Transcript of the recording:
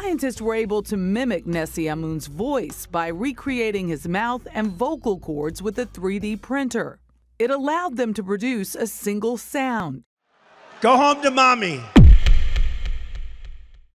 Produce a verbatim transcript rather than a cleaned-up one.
Scientists were able to mimic Nessie Amun's voice by recreating his mouth and vocal cords with a three D printer. It allowed them to produce a single sound. Go home to mommy.